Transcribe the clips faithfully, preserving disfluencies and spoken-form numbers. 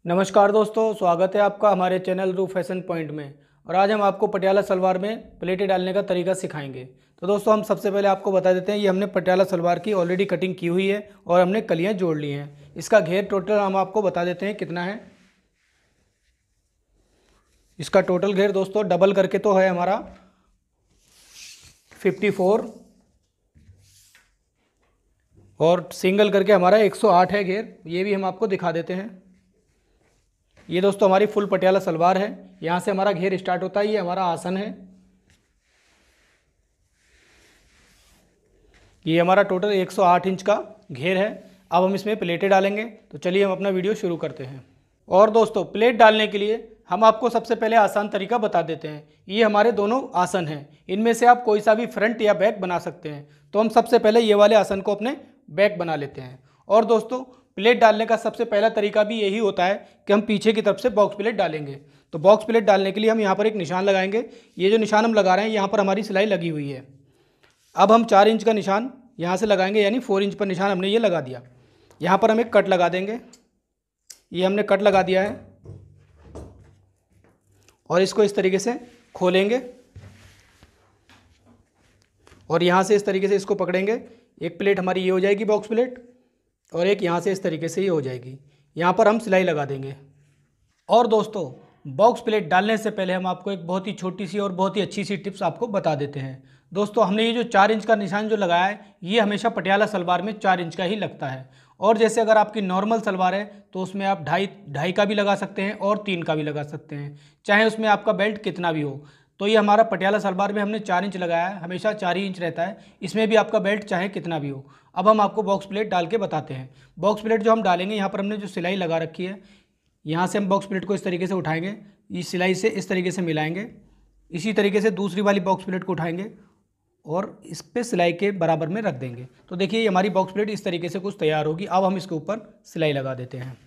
नमस्कार दोस्तों, स्वागत है आपका हमारे चैनल रू फैशन पॉइंट में। और आज हम आपको पटियाला सलवार में प्लेटें डालने का तरीका सिखाएंगे। तो दोस्तों हम सबसे पहले आपको बता देते हैं, ये हमने पटियाला सलवार की ऑलरेडी कटिंग की हुई है और हमने कलियां जोड़ ली हैं। इसका घेर टोटल हम आपको बता देते हैं कितना है। इसका टोटल घेर दोस्तों डबल करके तो है हमारा फिफ्टी फोर और सिंगल करके हमारा एक सौ आठ है घेर। ये भी हम आपको दिखा देते हैं। ये दोस्तों हमारी फुल पटियाला सलवार है। यहाँ से हमारा घेर स्टार्ट होता है। ये हमारा आसन है। ये हमारा टोटल एक सौ आठ इंच का घेर है। अब हम इसमें प्लेटें डालेंगे। तो चलिए हम अपना वीडियो शुरू करते हैं। और दोस्तों प्लेट डालने के लिए हम आपको सबसे पहले आसान तरीका बता देते हैं। ये हमारे दोनों आसन हैं। इनमें से आप कोई सा भी फ्रंट या बैक बना सकते हैं। तो हम सबसे पहले ये वाले आसन को अपने बैक बना लेते हैं। और दोस्तों प्लेट डालने का सबसे पहला तरीका भी यही होता है कि हम पीछे की तरफ से बॉक्स प्लेट डालेंगे। तो बॉक्स प्लेट डालने के लिए हम यहाँ पर एक निशान लगाएंगे। ये जो निशान हम लगा रहे हैं, यहाँ पर हमारी सिलाई लगी हुई है। अब हम चार इंच का निशान यहाँ से लगाएंगे, यानी फोर इंच पर निशान हमने ये लगा दिया। यहाँ पर हम एक कट लगा देंगे। ये हमने कट लगा दिया है और इसको इस तरीके से खोलेंगे और यहाँ से इस तरीके से इसको पकड़ेंगे। एक प्लेट हमारी ये हो जाएगी बॉक्स प्लेट और एक यहाँ से इस तरीके से ये हो जाएगी। यहाँ पर हम सिलाई लगा देंगे। और दोस्तों बॉक्स प्लेट डालने से पहले हम आपको एक बहुत ही छोटी सी और बहुत ही अच्छी सी टिप्स आपको बता देते हैं। दोस्तों हमने ये जो चार इंच का निशान जो लगाया है, ये हमेशा पटियाला सलवार में चार इंच का ही लगता है। और जैसे अगर आपकी नॉर्मल सलवार है तो उसमें आप ढाई ढाई का भी लगा सकते हैं और तीन का भी लगा सकते हैं, चाहे उसमें आपका बेल्ट कितना भी हो। तो ये हमारा पटियाला सलवार में हमने चार इंच लगाया है, हमेशा चार ही इंच रहता है। इसमें भी आपका बेल्ट चाहे कितना भी हो। अब हम आपको बॉक्स प्लेट डाल के बताते हैं। बॉक्स प्लेट जो हम डालेंगे, यहाँ पर हमने जो सिलाई लगा रखी है, यहाँ से हम बॉक्स प्लेट को इस तरीके से उठाएंगे, इस सिलाई से इस तरीके से मिलाएंगे। इसी तरीके से दूसरी वाली बॉक्स प्लेट को उठाएंगे और इस पे सिलाई के बराबर में रख देंगे। तो देखिए ये हमारी बॉक्स प्लेट इस तरीके से कुछ तैयार होगी। अब हम इसके ऊपर सिलाई लगा देते हैं।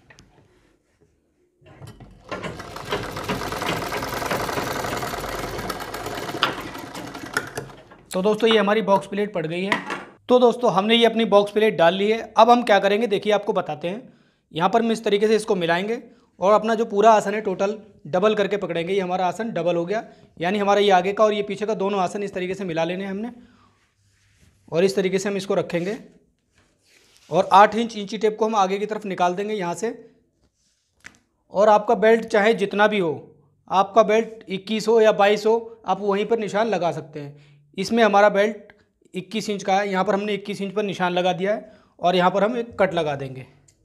तो दोस्तों ये हमारी बॉक्स प्लेट पड़ गई है। तो दोस्तों हमने ये अपनी बॉक्स प्लेट डाल ली है। अब हम क्या करेंगे, देखिए आपको बताते हैं। यहाँ पर हम इस तरीके से इसको मिलाएंगे और अपना जो पूरा आसन है टोटल डबल करके पकड़ेंगे। ये हमारा आसन डबल हो गया, यानी हमारा ये आगे का और ये पीछे का दोनों आसन इस तरीके से मिला लेने हैं हमने। और इस तरीके से हम इसको रखेंगे और आठ इंच इंची टेप को हम आगे की तरफ निकाल देंगे यहाँ से। और आपका बेल्ट चाहे जितना भी हो, आपका बेल्ट इक्कीस हो या बाईस हो, आप वहीं पर निशान लगा सकते हैं। इसमें हमारा बेल्ट इक्कीस इंच का है। यहाँ पर हमने इक्कीस इंच पर निशान लगा दिया है और यहाँ पर हम एक कट लगा देंगे।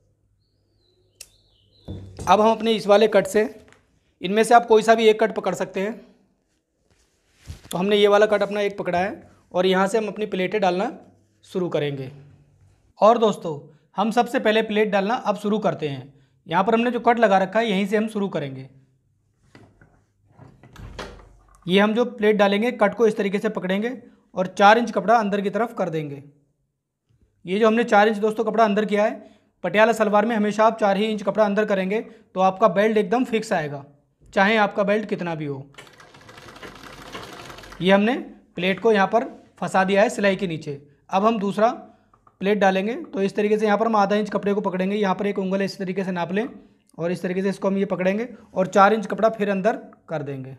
अब हम अपने इस वाले कट से, इनमें से आप कोई सा भी एक कट पकड़ सकते हैं। तो हमने ये वाला कट अपना एक पकड़ा है और यहाँ से हम अपनी प्लेटें डालना शुरू करेंगे। और दोस्तों हम सबसे पहले प्लेट डालना अब शुरू करते हैं। यहाँ पर हमने जो कट लगा रखा है, यहीं से हम शुरू करेंगे। ये हम जो प्लेट डालेंगे, कट को इस तरीके से पकड़ेंगे और चार इंच कपड़ा अंदर की तरफ कर देंगे। ये जो हमने चार इंच दोस्तों कपड़ा अंदर किया है, पटियाला सलवार में हमेशा आप चार ही इंच कपड़ा अंदर करेंगे तो आपका बेल्ट एकदम फिक्स आएगा, चाहे आपका बेल्ट कितना भी हो। ये हमने प्लेट को यहाँ पर फंसा दिया है सिलाई के नीचे। अब हम दूसरा प्लेट डालेंगे। तो इस तरीके से यहाँ पर हम आधा इंच कपड़े को पकड़ेंगे। यहाँ पर एक उंगल इस तरीके से नाप लें और इस तरीके से इसको हम ये पकड़ेंगे और चार इंच कपड़ा फिर अंदर कर देंगे।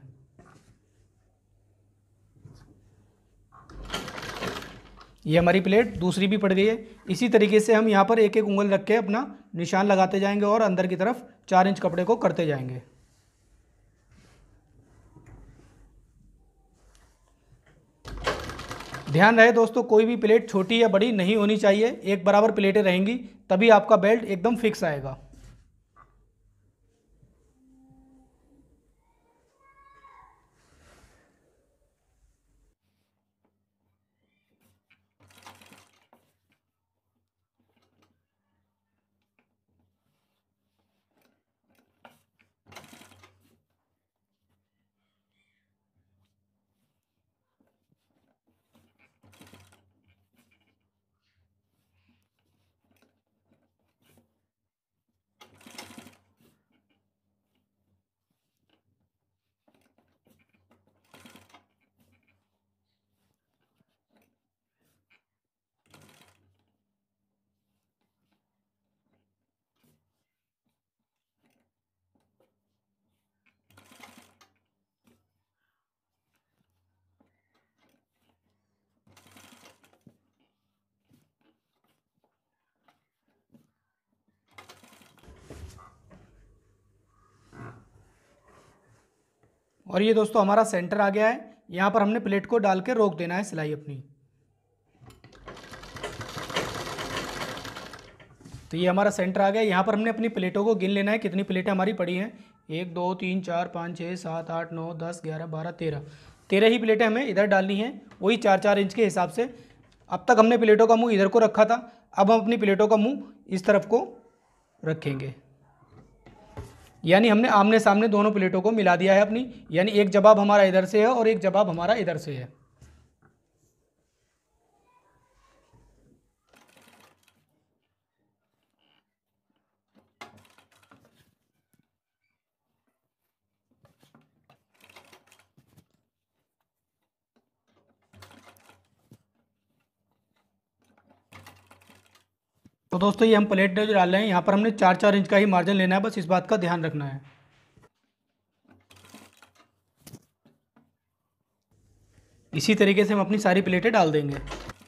ये हमारी प्लेट दूसरी भी पड़ गई है। इसी तरीके से हम यहाँ पर एक एक उंगल रख के अपना निशान लगाते जाएंगे और अंदर की तरफ चार इंच कपड़े को करते जाएंगे। ध्यान रहे दोस्तों, कोई भी प्लेट छोटी या बड़ी नहीं होनी चाहिए, एक बराबर प्लेटें रहेंगी तभी आपका बेल्ट एकदम फिक्स आएगा। और ये दोस्तों हमारा सेंटर आ गया है। यहाँ पर हमने प्लेट को डाल के रोक देना है सिलाई अपनी। तो ये हमारा सेंटर आ गया। यहाँ पर हमने अपनी प्लेटों को गिन लेना है, कितनी प्लेटें हमारी पड़ी हैं। एक दो तीन चार पाँच छः सात आठ नौ दस ग्यारह बारह तेरह तेरह ही प्लेटें हमें इधर डालनी हैं, वही चार चार इंच के हिसाब से। अब तक हमने प्लेटों का मुंह इधर को रखा था, अब हम अपनी प्लेटों का मुंह इस तरफ को रखेंगे, यानी हमने आमने सामने दोनों प्लेटों को मिला दिया है अपनी। यानी एक जवाब हमारा इधर से है और एक जवाब हमारा इधर से है। तो दोस्तों ये हम प्लेट जो डाल रहे हैं, यहाँ पर हमने चार चार इंच का ही मार्जिन लेना है, बस इस बात का ध्यान रखना है। इसी तरीके से हम अपनी सारी प्लेटें डाल देंगे।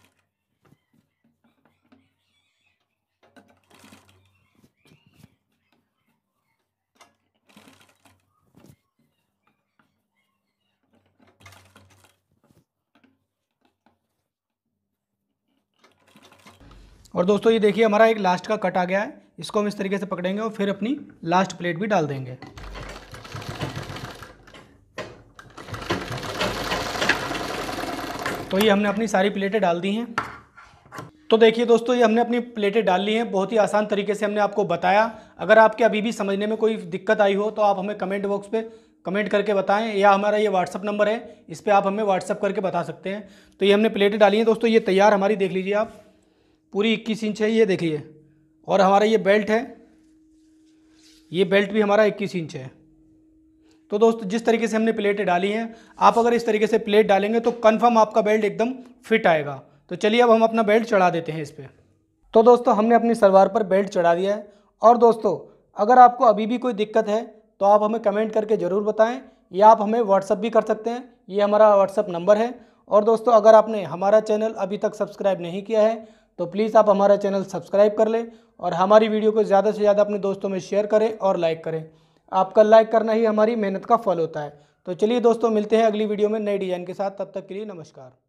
और दोस्तों ये देखिए हमारा एक लास्ट का कट आ गया है, इसको हम इस तरीके से पकड़ेंगे और फिर अपनी लास्ट प्लेट भी डाल देंगे। तो ये हमने अपनी सारी प्लेटें डाल दी हैं। तो देखिए दोस्तों ये हमने अपनी प्लेटें डाल ली हैं, बहुत ही आसान तरीके से हमने आपको बताया। अगर आपके अभी भी समझने में कोई दिक्कत आई हो तो आप हमें कमेंट बॉक्स पे कमेंट करके बताएं, या हमारा ये व्हाट्सअप नंबर है, इस पर आप हमें व्हाट्सअप करके बता सकते हैं। तो ये हमने प्लेटें डाली हैं दोस्तों, ये तैयार हमारी देख लीजिए आप, पूरी इक्कीस इंच है ये देखिए। और हमारा ये बेल्ट है, ये बेल्ट भी हमारा इक्कीस इंच है। तो दोस्तों जिस तरीके से हमने प्लेटें डाली हैं, आप अगर इस तरीके से प्लेट डालेंगे तो कंफर्म आपका बेल्ट एकदम फिट आएगा। तो चलिए अब हम अपना बेल्ट चढ़ा देते हैं इस पर। तो दोस्तों हमने अपनी सलवार पर बेल्ट चढ़ा दिया है। और दोस्तों अगर आपको अभी भी कोई दिक्कत है तो आप हमें कमेंट करके ज़रूर बताएं, या आप हमें व्हाट्सअप भी कर सकते हैं, ये हमारा व्हाट्सअप नंबर है। और दोस्तों अगर आपने हमारा चैनल अभी तक सब्सक्राइब नहीं किया है तो प्लीज़ आप हमारा चैनल सब्सक्राइब कर लें और हमारी वीडियो को ज़्यादा से ज़्यादा अपने दोस्तों में शेयर करें और लाइक करें। आपका लाइक करना ही हमारी मेहनत का फल होता है। तो चलिए दोस्तों मिलते हैं अगली वीडियो में नई डिज़ाइन के साथ, तब तक के लिए नमस्कार।